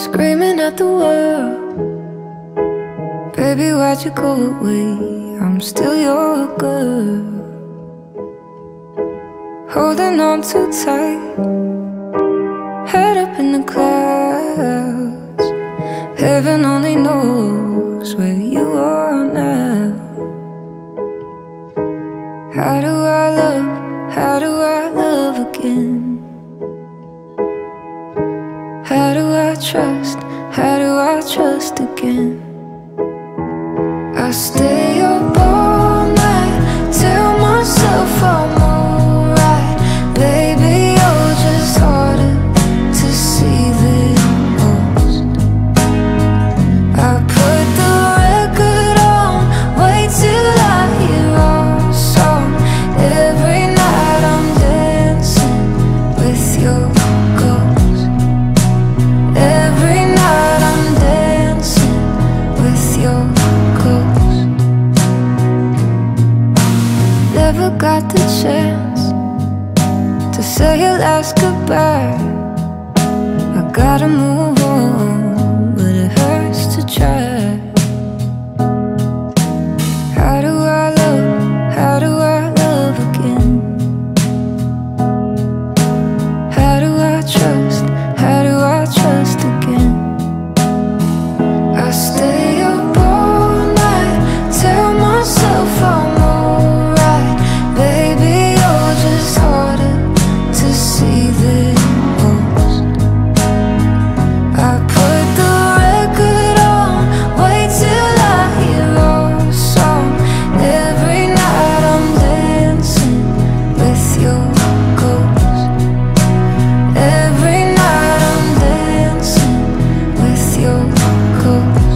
screaming at the world. Baby, why'd you go away? I'm still your girl. Holding on too tight, head up in the clouds. Heaven only knows where you are now. How do I love? How do I love again? How do I trust? How do I trust again? I stay up all night, tell myself I'm alright. Baby, you're just harder to see than most. I put the record on, wait till I hear our song. Every night I'm dancing with your ghost. Every night I'm dancing with your ghost. Never got the chance to say your last goodbye. I gotta move on, but it hurts to try. How do I love? How do I love again? How do I trust? How do I trust again? I stay up all night, tell myself I'm alright. Baby, you're just harder to see than most. I put the record on, wait till I hear our song. Every night I'm dancing with your ghost. Every night I'm dancing with your ghost.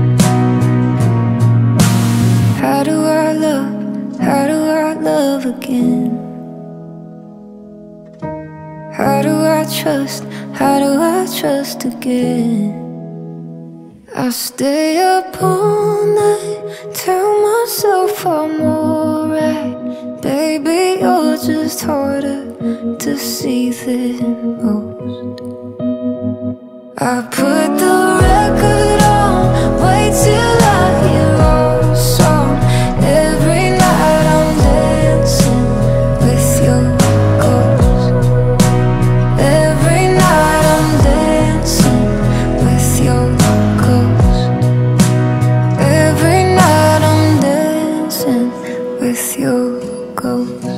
How do I love? How do I love again? How do I trust? How do I trust again? I stay up all night, tell myself I'm alright. Baby, you're just harder to see than most. I put the record on, wait till I hear our song. Every night I'm dancing with your ghost. Every night I'm dancing with your ghost. Every night I'm dancing with your ghost.